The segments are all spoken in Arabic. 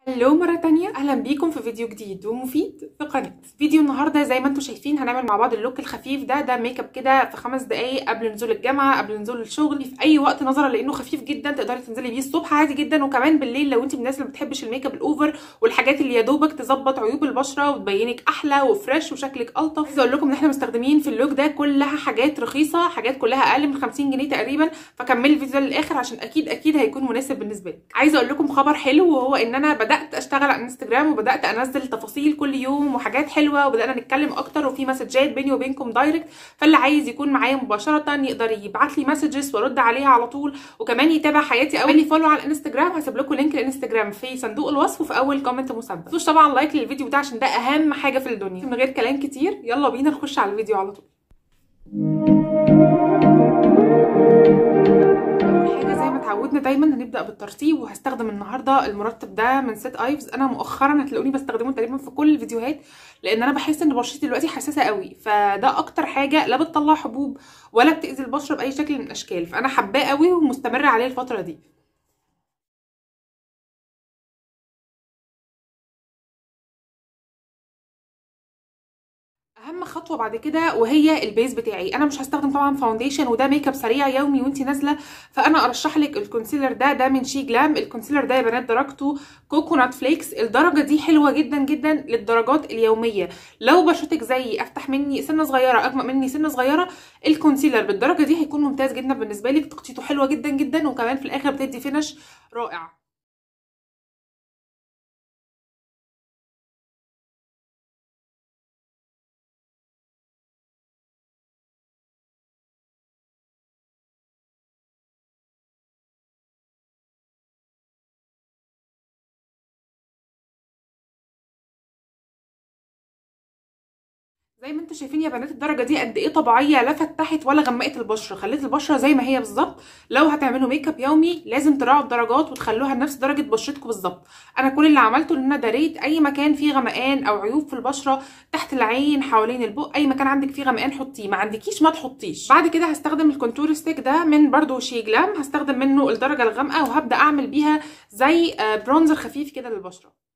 هلو مرة تانية، أهلا بيكم في فيديو جديد ومفيد في قناة. فيديو النهاردة زي ما انتم شايفين هنعمل مع بعض اللوك الخفيف ده ميك اب كده في 5 دقايق قبل نزول الجامعة، قبل نزول الشغل، في أي وقت، نظرا لأنه خفيف جدا تقدري تنزلي بيه الصبح عادي جدا، وكمان بالليل لو انت من الناس اللي بتحبش الميك اب الأوفر والحاجات اللي يا دوبك تظبط عيوب البشرة وتبينك أحلى وفريش وشكلك ألطف. عايزة أقول لكم إن احنا مستخدمين في اللوك ده كلها حاجات رخيصة، حاجات كلها أقل من 50 جنيه تقريبا، فكملي الفيديو للآخر عشان أكيد هيكون مناسب بالنسبة لك. عايزة أقول لكم خبر حلو، وهو إن أنا بدأت أشتغل على انستجرام وبدات انزل تفاصيل كل يوم وحاجات حلوه، وبدانا نتكلم اكتر وفي مسجات بيني وبينكم دايركت، فاللي عايز يكون معايا مباشره يقدر يبعت لي مسجز وارد عليها على طول، وكمان يتابع حياتي او لي فولو على الانستجرام. هسيب لكم لينك الانستجرام في صندوق الوصف وفي اول كومنت مثبت. متنسوش طبعا لايك للفيديو ده عشان ده اهم حاجه في الدنيا. من غير كلام كتير يلا بينا نخش على الفيديو على طول. اتعودنا دايما هنبدا بالترطيب، وهستخدم النهارده المرطب ده من سيت ايفز. انا مؤخرا هتلاقوني بستخدمه تقريبا في كل الفيديوهات، لان انا بحس ان بشرتي دلوقتي حساسه قوي، فده اكتر حاجه لا بتطلع حبوب ولا بتاذي البشره باي شكل من الاشكال، فانا حباه قوي ومستمره عليه الفتره دي. اهم خطوه بعد كده وهي البيز بتاعي. انا مش هستخدم طبعا فاونديشن، وده ميك اب سريع يومي وانتي نازله، فانا ارشح لك الكونسيلر ده من شي جلام. الكونسيلر ده يا بنات درجته كوكونات فليكس، الدرجه دي حلوه جدا جدا للدرجات اليوميه. لو بشرتك زيي افتح مني سنه صغيره اغمق مني سنه صغيره، الكونسيلر بالدرجه دي هيكون ممتاز جدا بالنسبه لك، تقطيته حلوه جدا جدا، وكمان في الاخر بتدي فينش رائع. زي ما انتم شايفين يا بنات الدرجه دي قد ايه طبيعيه، لا فتحت ولا غمقت البشره، خلت البشره زي ما هي بالظبط. لو هتعملوا ميك اب يومي لازم تراعوا الدرجات وتخلوها نفس درجه بشرتكم بالظبط. انا كل اللي عملته ان انا داريت اي مكان فيه غمقان او عيوب في البشره، تحت العين، حوالين البق، اي مكان عندك فيه غمقان حطيه، ما عندكيش ما تحطيش. بعد كده هستخدم الكونتور ستيك ده من برضو شي جلام، هستخدم منه الدرجه الغامقه، وهبدا اعمل بيها زي برونزر خفيف كده للبشره.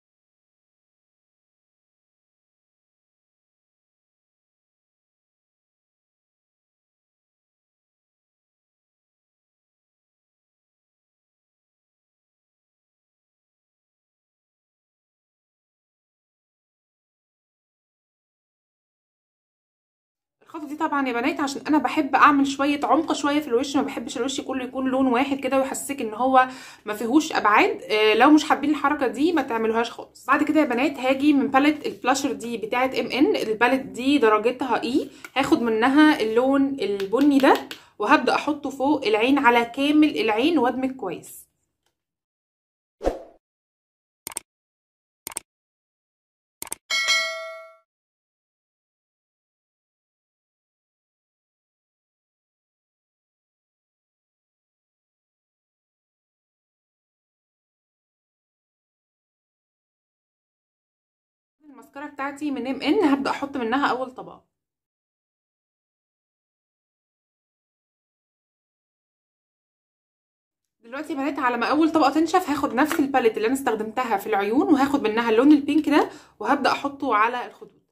الخطوه دي طبعا يا بنات عشان انا بحب اعمل شويه عمق شويه في الوش، ما بحبش الوش كله يكون لون واحد كده ويحسسك ان هو ما فيهوش ابعاد. لو مش حابين الحركه دي ما تعملوهاش خالص. بعد كده يا بنات هاجي من باليت الفلاشر دي بتاعه ان الباليت دي درجتها اي، هاخد منها اللون البني ده وهبدا احطه فوق العين على كامل العين وادمج كويس. الماسكارا بتاعتي من ان هبدا احط منها اول طبقه. دلوقتي يا بنات على ما اول طبقه تنشف هاخد نفس الباليت اللي انا استخدمتها في العيون وهاخد منها اللون البينك ده وهبدا احطه على الخدود.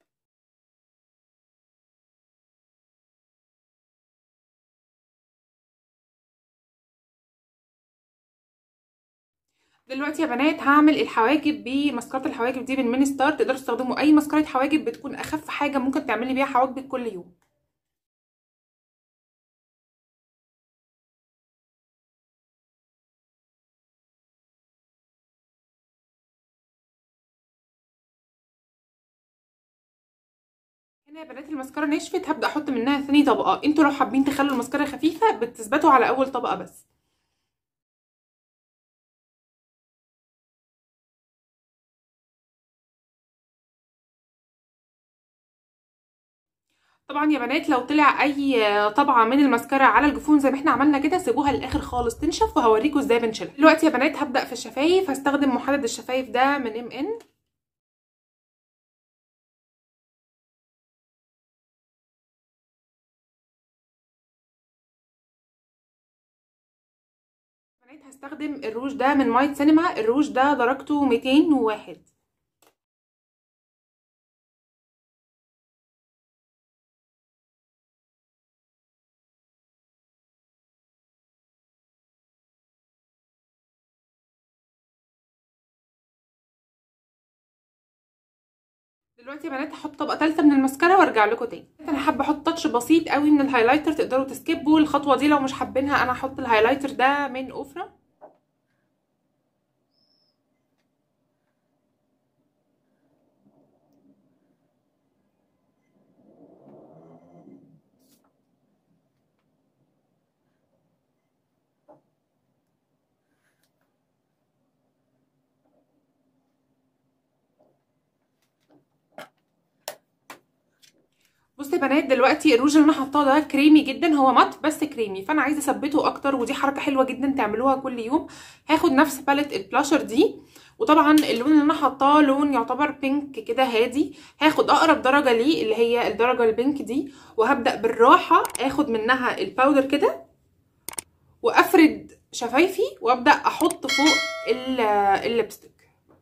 دلوقتي يا بنات هعمل الحواجب بماسكارة الحواجب دي من ميني ستار. تقدروا تستخدموا اي ماسكارة حواجب، بتكون اخف حاجه ممكن تعملي بيها حواجبك كل يوم. هنا يا بنات الماسكارا نشفت، هبدا احط منها ثاني طبقه. انتوا لو حابين تخلوا الماسكارا خفيفه بتثبتوا على اول طبقه بس. طبعا يا بنات لو طلع اي طبعه من الماسكارا على الجفون زي ما احنا عملنا كده سيبوها للاخر خالص تنشف، وهوريكم ازاي بنشيلها. دلوقتي يا بنات هبدا في الشفايف، هستخدم محدد الشفايف ده من ان. هنستخدم الروج ده من مايت سينما. الروج ده درجته 201. دلوقتي يا بنات هحط طبقه ثالثه من الماسكارا وارجع لكم تاني. انا حابه احط تاتش بسيط قوي من الهايلايتر، تقدروا تسكيبوا الخطوه دي لو مش حابينها. انا هحط الهايلايتر ده من اوفرا. بصوا يا بنات، دلوقتي الروج اللي انا حاطاه ده كريمي جدا، هو مات بس كريمي، فانا عايزه اثبته اكتر، ودي حركه حلوه جدا تعملوها كل يوم. هاخد نفس باليت البلاشر دي، وطبعا اللون اللي انا حاطاه لون يعتبر بينك كده هادي. هاخد اقرب درجه ليه اللي هي الدرجه البينك دي، وهبدا بالراحه اخد منها الباودر كده وافرد شفايفي وابدا احط فوق الليبستيك.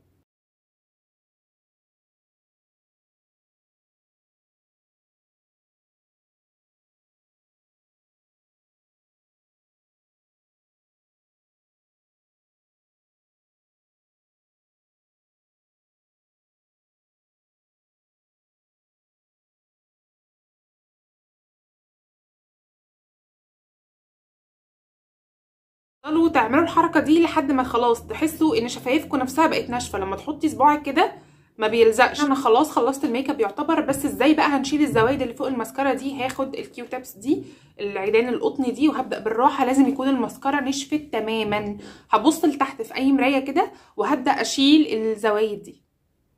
تفضلوا تعملوا الحركه دي لحد ما خلاص تحسوا ان شفايفكم نفسها بقت ناشفه. لما تحطي صباعك كده ما بيلزقش. انا خلاص خلصت الميك اب يعتبر، بس ازاي بقى هنشيل الزوايد اللي فوق الماسكارا دي؟ هاخد الكيو تابس دي، العيدان القطن دي، وهبدا بالراحه. لازم يكون الماسكارا نشفت تماما. هبص لتحت في اي مرايه كده وهبدا اشيل الزوايد دي.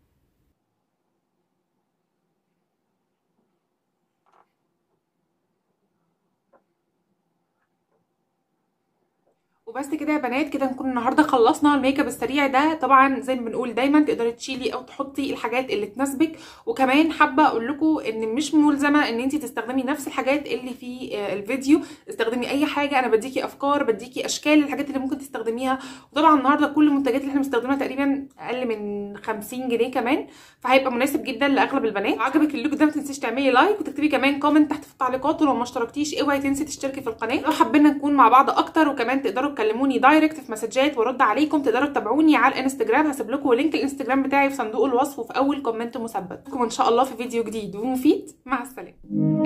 وبس كده يا بنات، كده نكون النهارده خلصنا الميك اب السريع ده. طبعا زي ما بنقول دايما تقدري تشيلي او تحطي الحاجات اللي تناسبك. وكمان حابه اقول لكم ان مش ملزمه ان انت تستخدمي نفس الحاجات اللي في الفيديو. استخدمي اي حاجه، انا بديكي افكار، بديكي اشكال للحاجات اللي ممكن تستخدميها. وطبعا النهارده كل المنتجات اللي احنا بنستخدمها تقريبا اقل من 50 جنيه كمان، فهيبقى مناسب جدا لاغلب البنات. لو عجبك اللوك ده ما تنسيش تعملي لايك وتكتبي كمان كومنت تحت في التعليقات، ولو ما اشتركتيش اوعي تنسي تشتركي في القناه. لو حابين نكون مع بعض اكتر وكمان تقدروا تكلموني دايركت في مسجات وارد عليكم، تقدروا تتابعوني على الانستجرام. هسيب لكم لينك الانستجرام بتاعي في صندوق الوصف وفي اول كومنت مثبت. اشوفكم ان شاء الله في فيديو جديد ومفيد. مع السلامه.